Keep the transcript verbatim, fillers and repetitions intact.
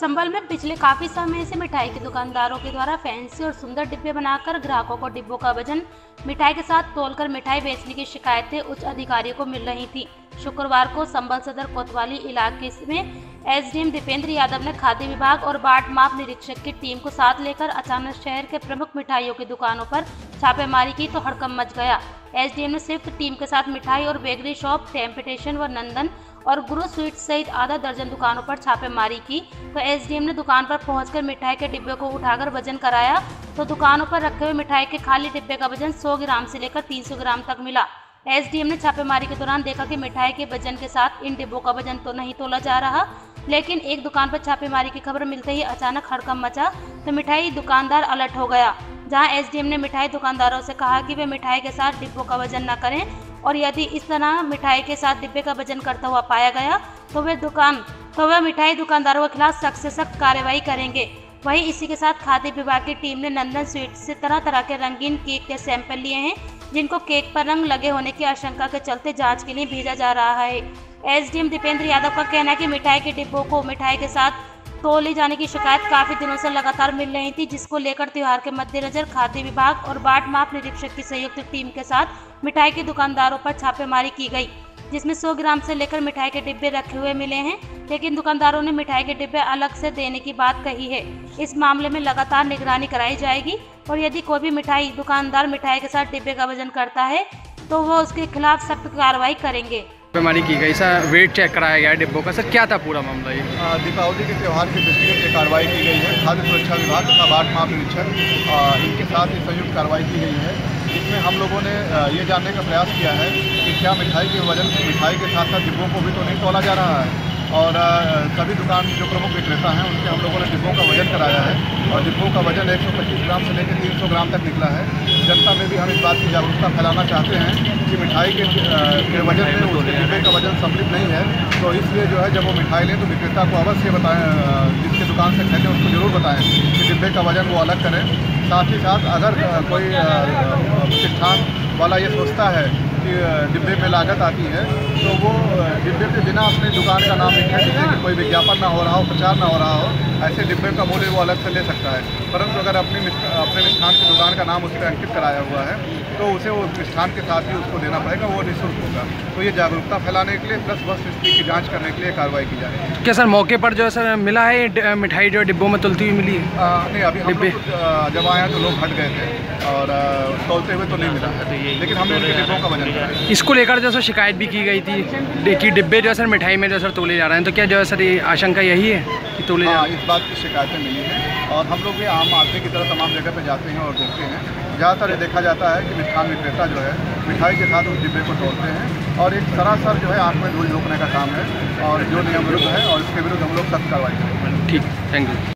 संभल में पिछले काफी समय से मिठाई के दुकानदारों के द्वारा फैंसी और सुंदर डिब्बे बनाकर ग्राहकों को डिब्बों का वजन मिठाई के साथ तोलकर मिठाई बेचने की शिकायतें उच्च अधिकारियों को मिल रही थी। शुक्रवार को संभल सदर कोतवाली इलाके में एसडीएम दीपेंद्र यादव ने खाद्य विभाग और बाट माप निरीक्षक की टीम को साथ लेकर अचानक शहर के प्रमुख मिठाइयों की दुकानों पर छापेमारी की तो हड़कंप मच गया। एसडीएम ने संयुक्त टीम के साथ मिठाई और बेकरी शॉप, टेम्पटेशन व नंदन और गुरु स्वीट्स सहित आधा दर्जन दुकानों पर छापेमारी की तो एसडीएम ने दुकान पर पहुंचकर मिठाई के डिब्बे को उठाकर वजन कराया तो दुकानों पर रखे हुए मिठाई के खाली डिब्बे का वजन सौ ग्राम से लेकर तीन सौ ग्राम तक मिला। एसडीएम ने छापेमारी के दौरान देखा कि मिठाई के वजन के साथ इन डिब्बों का वजन तो नहीं तोला जा रहा, लेकिन एक दुकान पर छापेमारी की खबर मिलते ही अचानक हड़कंप मचा तो मिठाई दुकानदार अलर्ट हो गया। जहां एसडीएम ने मिठाई दुकानदारों से कहा कि वे मिठाई के साथ डिब्बों का वजन न करें और यदि इस तरह मिठाई के साथ डिब्बे का वजन करता हुआ पाया गया तो वे दुकान तो वे मिठाई दुकानदारों के खिलाफ सख्त से सख्त कार्रवाई करेंगे। वहीं इसी के साथ खाद्य विभाग की टीम ने नंदन स्वीट्स से तरह तरह के रंगीन केक के सैंपल लिए हैं, जिनको केक पर रंग लगे होने की आशंका के चलते जांच के लिए भेजा जा रहा है। एसडीएम दीपेंद्र यादव का कहना है कि मिठाई के डिब्बों को मिठाई के साथ तोले जाने की शिकायत काफी दिनों से लगातार मिल रही थी, जिसको लेकर त्योहार के मद्देनजर खाद्य विभाग और बाट माप निरीक्षक की संयुक्त टीम के साथ मिठाई के दुकानदारों पर छापेमारी की गई, जिसमें सौ ग्राम से लेकर मिठाई के डिब्बे रखे हुए मिले हैं, लेकिन दुकानदारों ने मिठाई के डिब्बे अलग से देने की बात कही है। इस मामले में लगातार निगरानी कराई जाएगी और यदि कोई भी मिठाई दुकानदार मिठाई के साथ डिब्बे का वजन करता है तो वो उसके खिलाफ सख्त कार्रवाई करेंगे। छापेमारी की गई, सर वेट चेक कराया गया डिब्बों का, सर क्या था पूरा मामला? ये दीपावली के त्यौहार के दृष्टिगत ये कार्रवाई की गई है। खाद्य सुरक्षा विभाग तथा बाट माप निरीक्षक इनके साथ ही संयुक्त कार्रवाई की गई है, जिसमें हम लोगों ने ये जानने का प्रयास किया है कि क्या मिठाई के वजन मिठाई के साथ साथ डिब्बों को भी तो नहीं तोला जा रहा है। और सभी दुकान जो प्रमुख विक्रेता हैं उनके हम लोगों ने डिब्बों का वजन कराया है और डिब्बों का वजन एक सौ पच्चीस ग्राम से लेकर तीन सौ ग्राम तक निकला है। जनता में भी हम इस बात की जागरूकता फैलाना चाहते हैं कि मिठाई के, के वजन में उसके डिब्बे का वजन सम्मिलित नहीं है, तो इसलिए जो है जब वो मिठाई लें तो विक्रेता को अवश्य बताएं, जिसके दुकान से खरीदें उसको ज़रूर बताएं कि डिब्बे का वजन वो अलग करें। साथ ही साथ अगर कोई प्रतिष्ठान वाला ये सोचता है कि डिब्बे में लागत आती है तो वो डिब्बे पे बिना अपने दुकान का नाम लिखे, जिससे कि कोई विज्ञापन ना हो रहा हो, प्रचार ना हो रहा हो, ऐसे डिब्बे का मूल्य वो अलग से ले सकता है। परंतु अगर अपनी अपने मिष्ठान की दुकान का नाम उस पर अंकित कराया हुआ है तो उसे वो मिष्ठान के साथ ही उसको देना पड़ेगा, वो निःशुल्क होगा। तो ये जागरूकता फैलाने के लिए प्लस वस्तु स्थिति की जाँच करने के लिए कार्रवाई की जाएगी। क्या सर मौके पर जो है सर मिला है मिठाई जो डिब्बों में तुलती हुई मिली है? नहीं, अभी हम लोग जब आए तो लोग हट गए थे और तोलते हुए तो नहीं मिला है, लेकिन हमने उनके डिब्बों का वजन कराया। इसको लेकर जो सर शिकायत भी की गई थी कि डिब्बे जो है सर मिठाई में जो सर तोले जा रहे हैं, तो क्या जो है सर ये आशंका यही है कि तोले? हाँ, इस बात की शिकायतें मिली हैं और हम लोग भी आम आदमी की तरह तमाम जगह पे जाते हैं और देखते हैं। ज़्यादातर ये देखा जाता है कि मिष्ठान विक्रेता जो है मिठाई के साथ उस डिब्बे को तोड़ते हैं और एक सरासर जो है आँख में धूल झोंकने का काम है और जो नियम विरुद्ध है और इसके विरुद्ध हम लोग सख्त कार्रवाई करेंगे। ठीक, थैंक यू।